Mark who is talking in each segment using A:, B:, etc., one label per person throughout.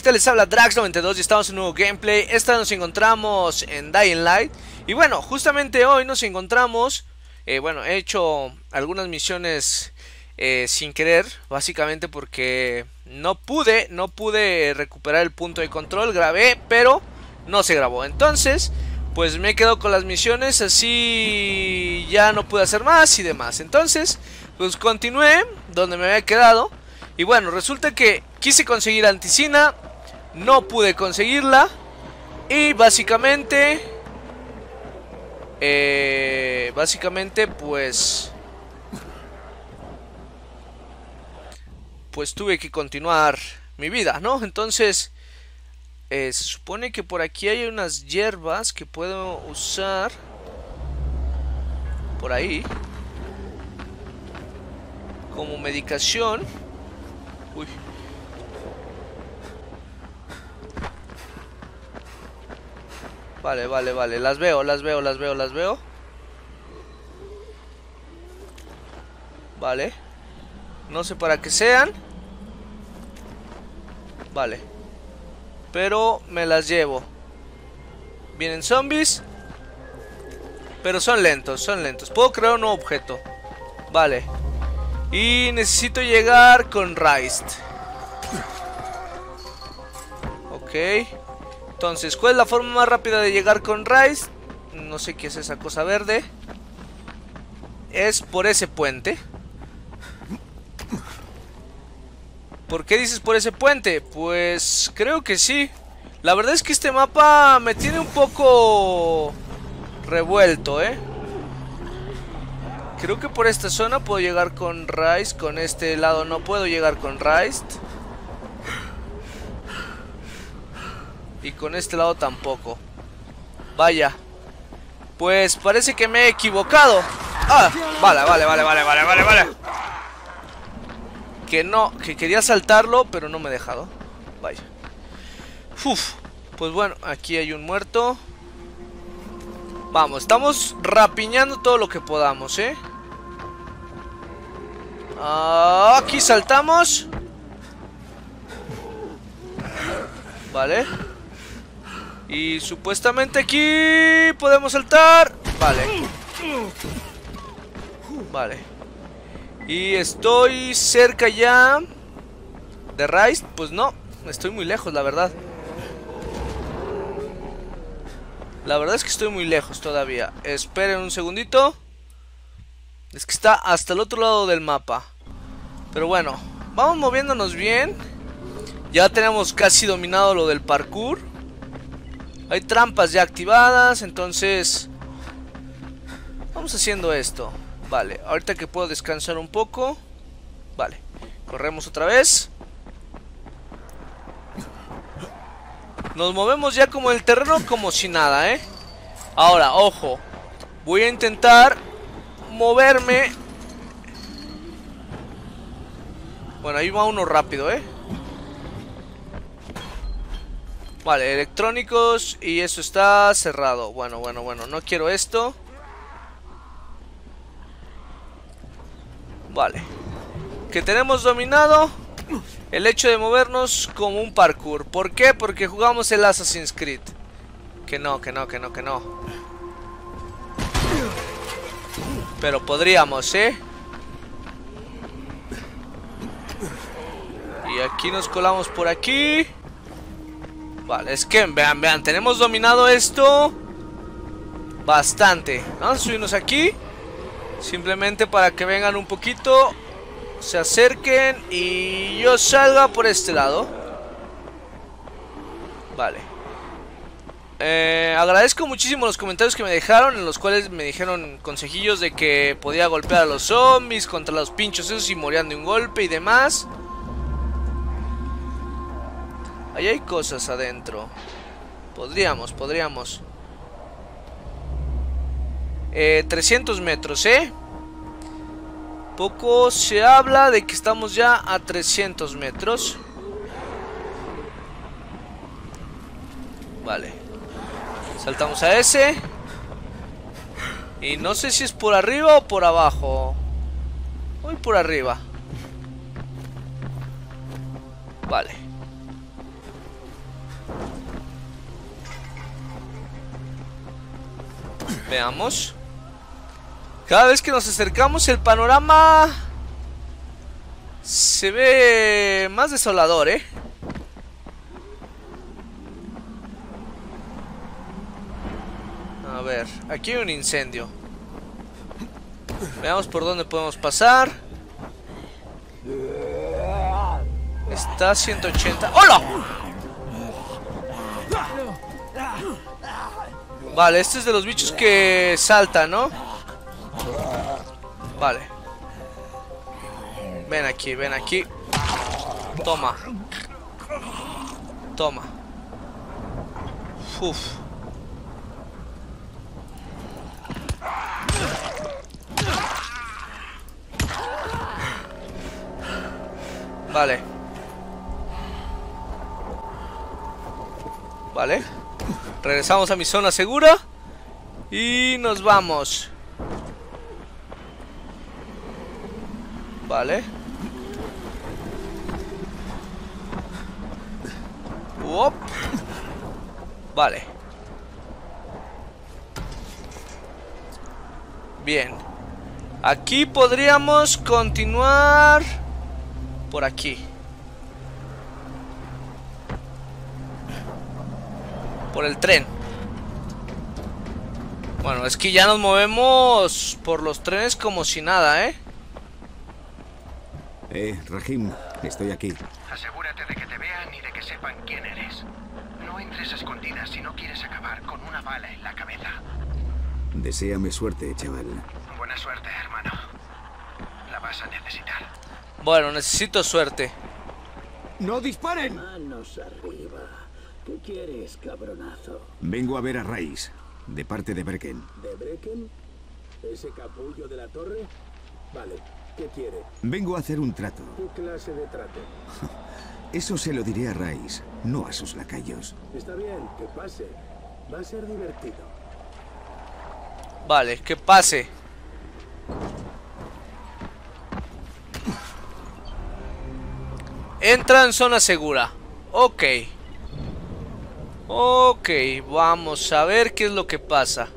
A: tal? Les habla Drax92 y estamos en un nuevo gameplay. Esta vez nos encontramos en Dying Light. Y bueno, justamente hoy nos encontramos... bueno, he hecho algunas misiones sin querer, básicamente porque no pude recuperar el punto de control. Grabé, pero no se grabó. Entonces, pues me he quedado con las misiones, así ya no pude hacer más y demás. Entonces, pues continué donde me había quedado. Y bueno, resulta que quise conseguir Anticina, no pude conseguirla. Y básicamente pues tuve que continuar mi vida, ¿no? Entonces se supone que por aquí hay unas hierbas que puedo usar. Por ahí como medicación. Uy. Vale, las veo. Vale. No sé para qué sean. Vale. Pero me las llevo. Vienen zombies. Pero son lentos. Puedo crear un nuevo objeto. Vale. Y necesito llegar con Raist. Ok. Entonces, ¿cuál es la forma más rápida de llegar con Raist? No sé qué es esa cosa verde. Es por ese puente. ¿Por qué dices por ese puente? Pues creo que sí. La verdad es que este mapa me tiene un poco revuelto, Creo que por esta zona puedo llegar con Raist. Con este lado no puedo llegar con Raist. Y con este lado tampoco. Vaya. Pues parece que me he equivocado. Ah, vale. Que no, que quería saltarlo, pero no me he dejado. Vaya. Uf. Pues bueno, aquí hay un muerto. Vamos, estamos rapiñando todo lo que podamos, aquí saltamos. Vale. Y supuestamente aquí podemos saltar. Vale. Y estoy cerca ya de Raist. Pues no, estoy muy lejos, la verdad. La verdad es que estoy muy lejos todavía. Esperen un segundito. Es que está hasta el otro lado del mapa. Pero bueno, vamos moviéndonos bien. Ya tenemos casi dominado lo del parkour. Hay trampas ya activadas, entonces vamos haciendo esto. Vale, ahorita que puedo descansar un poco. Vale, corremos otra vez. Nos movemos ya como el terreno, como si nada, Ahora, ojo. Voy a intentar moverme. Bueno, ahí va uno rápido, Vale, electrónicos. Y eso está cerrado. Bueno, no quiero esto. Vale. Que tenemos dominado el hecho de movernos como un parkour. ¿Por qué? Porque jugamos el Assassin's Creed. Que no. Pero podríamos, Y aquí nos colamos por aquí. Vale, es que vean, tenemos dominado esto bastante. Vamos a subirnos aquí. Simplemente para que vengan un poquito, se acerquen y yo salga por este lado. Vale. Agradezco muchísimo los comentarios que me dejaron, en los cuales me dijeron consejillos de que podía golpear a los zombies contra los pinchos esos y morían de un golpe y demás. Ahí hay cosas adentro. Podríamos 300 metros, Poco se habla de que estamos ya a 300 metros. Vale. Saltamos a ese. Y no sé si es por arriba o por abajo. Voy por arriba. Vale. Veamos. Cada vez que nos acercamos el panorama se ve más desolador, ¿eh? A ver, aquí hay un incendio. Veamos por dónde podemos pasar. Está a 180. ¡Hola! Vale, este es de los bichos que saltan, ¿no? Vale. Ven aquí, ven aquí. Toma. Toma. Uf. Vale. Vale. Regresamos a mi zona segura. Y nos vamos. Vale. Uop. Vale. Bien. Aquí podríamos continuar por aquí. Por el tren. Bueno, es que ya nos movemos por los trenes como si nada, ¿eh?
B: Rahim, estoy aquí.
C: Asegúrate de que te vean y de que sepan quién eres. No entres a escondidas si no quieres acabar con una bala en la cabeza.
B: Deséame suerte, chaval.
C: Buena suerte, hermano. La vas a necesitar.
A: Bueno, necesito suerte.
B: ¡No disparen!
D: Manos arriba. ¿Qué quieres, cabronazo?
B: Vengo a ver a Rais, de parte de Brecken.
D: ¿De Brecken? ¿Ese capullo de la torre? Vale, ¿qué quiere?
B: Vengo a hacer un trato.
D: ¿Qué clase de trato?
B: Eso se lo diré a Rais, no a sus lacayos.
D: Está bien, que pase. Va a ser divertido.
A: Vale, que pase. Entra en zona segura. Ok. Ok, vamos a ver qué es lo que pasa.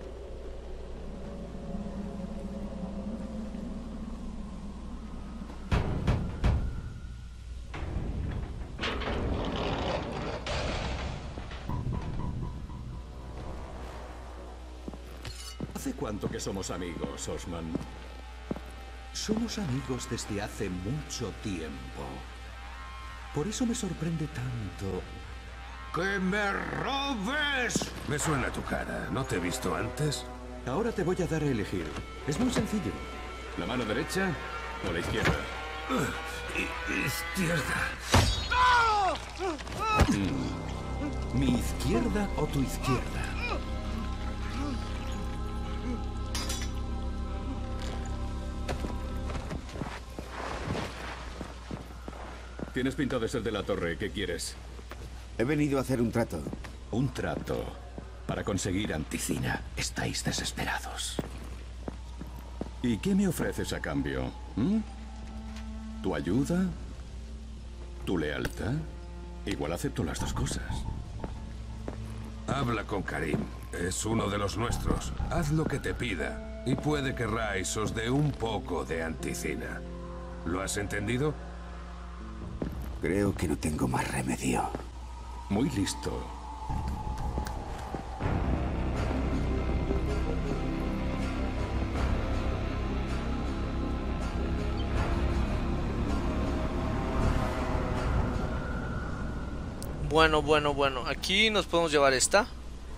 E: ¿Hace cuánto que somos amigos, Osman? Somos amigos desde hace mucho tiempo. Por eso me sorprende tanto ¡que me robes!
C: Me suena tu cara. ¿No te he visto antes?
E: Ahora te voy a dar a elegir. Es muy sencillo. ¿La mano derecha o la izquierda?
C: Izquierda.
E: ¿Mi izquierda o tu izquierda? Tienes pinta de ser de la torre. ¿Qué quieres?
B: He venido a hacer un trato.
E: Un trato para conseguir Anticina. Estáis desesperados. ¿Y qué me ofreces a cambio? ¿Mm? ¿Tu ayuda? ¿Tu lealtad? Igual acepto las dos cosas.
C: Habla con Karim. Es uno de los nuestros. Haz lo que te pida. Y puede que Rais os dé un poco de Anticina. ¿Lo has entendido?
B: Creo que no tengo más remedio.
E: Muy listo.
A: Bueno. Aquí nos podemos llevar esta.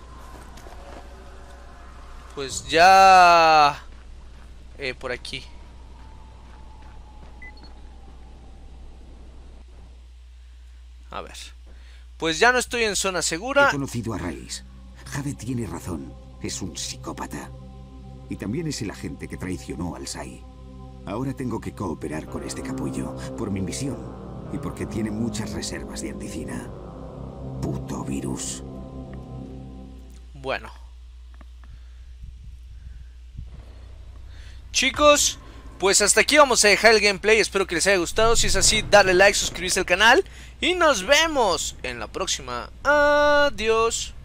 A: Pues ya... por aquí. A ver. Pues ya no estoy en zona segura.
B: He conocido a Rais. Jade tiene razón. Es un psicópata. Y también es el agente que traicionó al Sai. Ahora tengo que cooperar con este capullo. Por mi misión. Y porque tiene muchas reservas de Anticina. Puto virus.
A: Bueno. Chicos, pues hasta aquí vamos a dejar el gameplay. Espero que les haya gustado. Si es así, darle like, suscribirse al canal. Y nos vemos en la próxima. Adiós.